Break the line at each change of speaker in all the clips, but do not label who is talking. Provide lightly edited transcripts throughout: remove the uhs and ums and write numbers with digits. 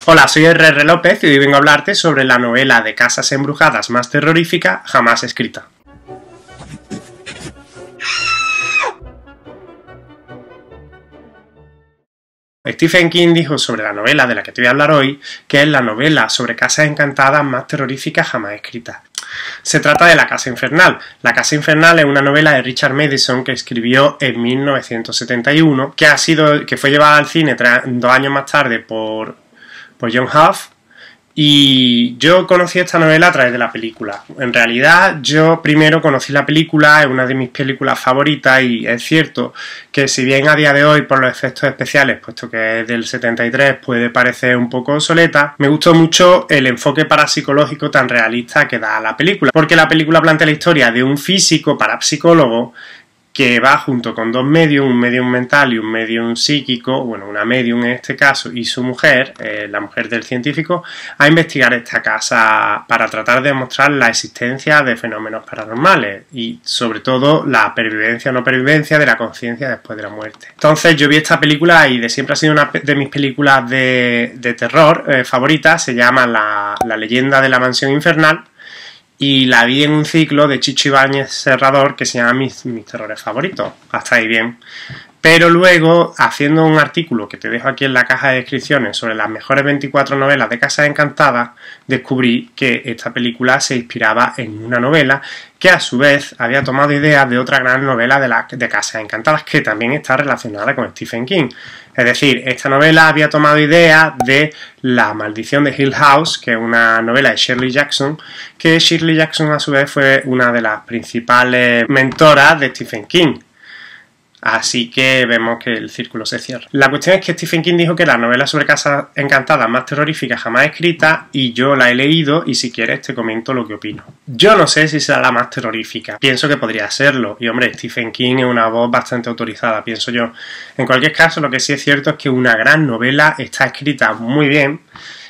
Hola, soy R.R. López y hoy vengo a hablarte sobre la novela de casas embrujadas más terrorífica jamás escrita. Stephen King dijo sobre la novela de la que te voy a hablar hoy que es la novela sobre casas encantadas más terrorífica jamás escrita. Se trata de La Casa Infernal. La Casa Infernal es una novela de Richard Matheson que escribió en 1971, que fue llevada al cine 2 años más tarde por John Huff, y yo conocí esta novela a través de la película. En realidad yo primero conocí la película, es una de mis películas favoritas, y es cierto que si bien a día de hoy por los efectos especiales, puesto que es del 73, puede parecer un poco obsoleta, me gustó mucho el enfoque parapsicológico tan realista que da la película, porque la película plantea la historia de un físico parapsicólogo que va junto con 2 medium, un medium mental y un medium psíquico, bueno, una medium en este caso, y su mujer, la mujer del científico, a investigar esta casa para tratar de demostrar la existencia de fenómenos paranormales y sobre todo la pervivencia o no pervivencia de la conciencia después de la muerte. Entonces yo vi esta película y de siempre ha sido una de mis películas de terror favoritas. Se llama La leyenda de la mansión infernal. Y la vi en un ciclo de Chicho Ibáñez Serrador que se llama mis terrores favoritos. Hasta ahí bien. Pero luego, haciendo un artículo que te dejo aquí en la caja de descripciones sobre las mejores 24 novelas de Casas Encantadas, descubrí que esta película se inspiraba en una novela que a su vez había tomado ideas de otra gran novela de Casas Encantadas que también está relacionada con Stephen King. Es decir, esta novela había tomado ideas de La maldición de Hill House, que es una novela de Shirley Jackson, que Shirley Jackson a su vez fue una de las principales mentoras de Stephen King. Así que vemos que el círculo se cierra. La cuestión es que Stephen King dijo que la novela sobre casas encantadas más terrorífica jamás escrita, y yo la he leído y si quieres te comento lo que opino. Yo no sé si será la más terrorífica, pienso que podría serlo, y hombre, Stephen King es una voz bastante autorizada, pienso yo. En cualquier caso, lo que sí es cierto es que una gran novela está escrita muy bien.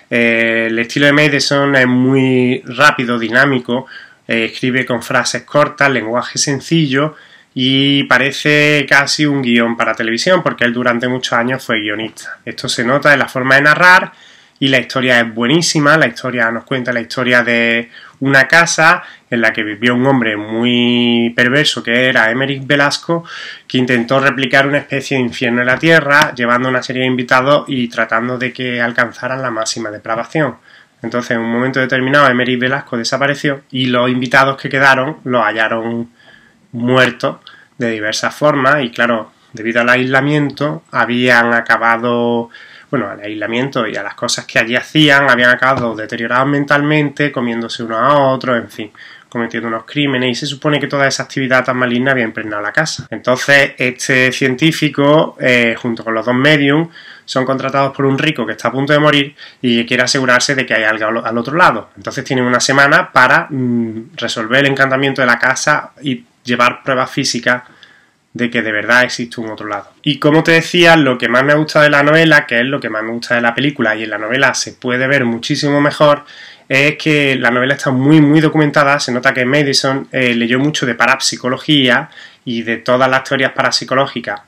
El estilo de Matheson es muy rápido, dinámico, escribe con frases cortas, lenguaje sencillo, y parece casi un guión para televisión, porque él durante muchos años fue guionista. Esto se nota en la forma de narrar, y la historia es buenísima. La historia nos cuenta la historia de una casa en la que vivió un hombre muy perverso que era Emerick Velasco, que intentó replicar una especie de infierno en la tierra, llevando una serie de invitados y tratando de que alcanzaran la máxima depravación. Entonces, en un momento determinado, Emerick Velasco desapareció y los invitados que quedaron los hallaron muertos de diversas formas, y claro, debido al aislamiento habían acabado, bueno, al aislamiento y a las cosas que allí hacían, habían acabado deteriorados mentalmente, comiéndose unos a otros, en fin, cometiendo unos crímenes, y se supone que toda esa actividad tan maligna había impregnado la casa. Entonces este científico, junto con los 2 mediums, son contratados por un rico que está a punto de morir y que quiere asegurarse de que hay algo al otro lado. Entonces tienen una semana para resolver el encantamiento de la casa y llevar pruebas físicas de que de verdad existe un otro lado. Y como te decía, lo que más me gusta de la novela, que es lo que más me gusta de la película, y en la novela se puede ver muchísimo mejor, es que la novela está muy documentada. Se nota que Matheson leyó mucho de parapsicología y de todas las teorías parapsicológicas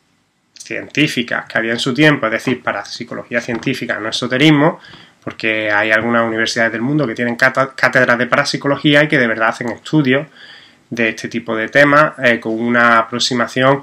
científicas que había en su tiempo, es decir, parapsicología científica, no esoterismo, porque hay algunas universidades del mundo que tienen cátedras de parapsicología y que de verdad hacen estudios de este tipo de temas con una aproximación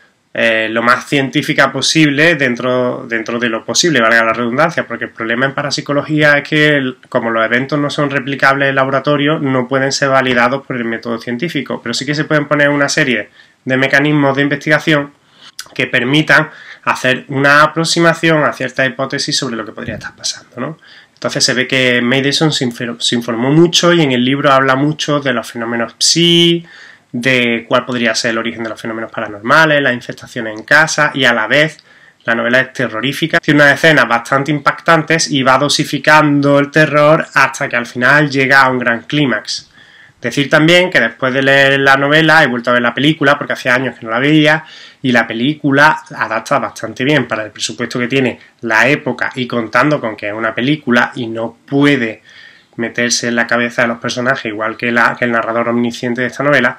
lo más científica posible dentro de lo posible, valga la redundancia, porque el problema en parapsicología es que como los eventos no son replicables en laboratorio, no pueden ser validados por el método científico, pero sí que se pueden poner una serie de mecanismos de investigación que permitan hacer una aproximación a ciertas hipótesis sobre lo que podría estar pasando, ¿no? Entonces se ve que Matheson se informó mucho, y en el libro habla mucho de los fenómenos psi, de cuál podría ser el origen de los fenómenos paranormales, las infestaciones en casa, y a la vez la novela es terrorífica. Tiene unas escenas bastante impactantes y va dosificando el terror hasta que al final llega a un gran clímax. Decir también que después de leer la novela he vuelto a ver la película, porque hacía años que no la veía, y la película adapta bastante bien para el presupuesto que tiene, la época, y contando con que es una película y no puede meterse en la cabeza de los personajes igual que el narrador omnisciente de esta novela.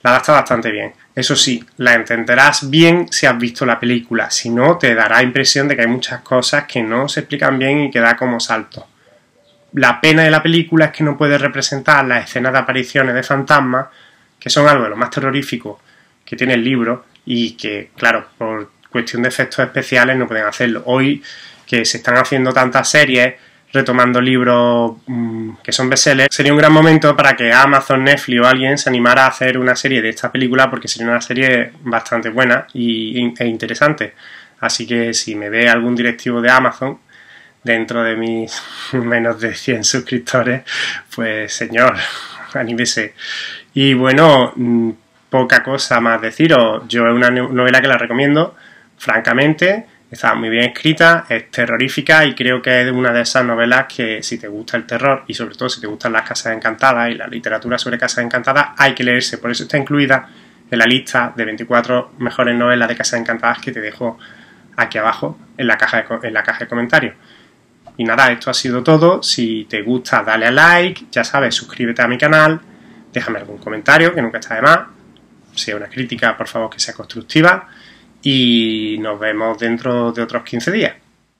La adapta bastante bien. Eso sí, la entenderás bien si has visto la película. Si no, te dará impresión de que hay muchas cosas que no se explican bien y que da como salto. La pena de la película es que no puede representar las escenas de apariciones de fantasmas, que son algo de lo más terrorífico que tiene el libro y que, claro, por cuestión de efectos especiales no pueden hacerlo. Hoy que se están haciendo tantas series, retomando libros que son bestsellers, sería un gran momento para que Amazon, Netflix o alguien se animara a hacer una serie de esta película, porque sería una serie bastante buena e interesante. Así que si me ve algún directivo de Amazon dentro de mis menos de 100 suscriptores, pues señor, anímese. Y bueno, poca cosa más deciros. Yo es una novela que la recomiendo, francamente. Está muy bien escrita, es terrorífica y creo que es una de esas novelas que si te gusta el terror y sobre todo si te gustan las casas encantadas y la literatura sobre casas encantadas, hay que leerse. Por eso está incluida en la lista de 24 mejores novelas de casas encantadas que te dejo aquí abajo en la caja de comentarios. Y nada, esto ha sido todo. Si te gusta, dale a like, ya sabes, suscríbete a mi canal, déjame algún comentario, que nunca está de más. Si es una crítica, por favor, que sea constructiva. Y nos vemos dentro de otros 15 días.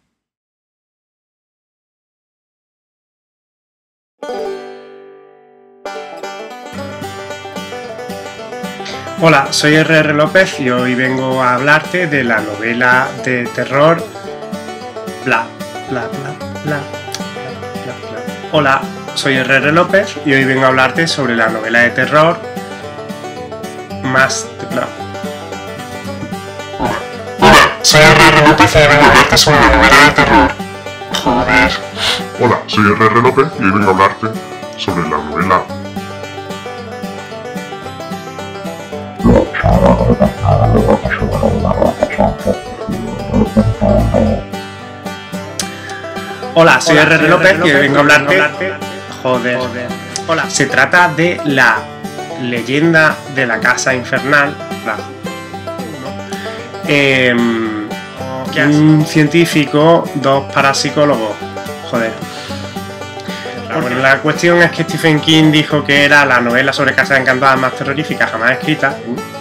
Hola, soy R.R. López y hoy vengo a hablarte de la novela de terror Bla, bla, bla, bla, bla, bla. Hola, soy R.R. López y hoy vengo a hablarte sobre la novela de terror Más de Bla.
Soy R.R. López y hoy vengo a hablarte sobre la novela de terror. Joder.
Hola, soy R.R. López y hoy vengo a hablarte sobre la novela
Hola, soy R.R. López y hoy vengo a hablarte... Joder. Hola. Se trata de la leyenda de la casa infernal. Un científico, dos parapsicólogos. Joder. Bueno, la cuestión es que Stephen King dijo que era la novela sobre casas encantadas más terrorífica jamás escrita.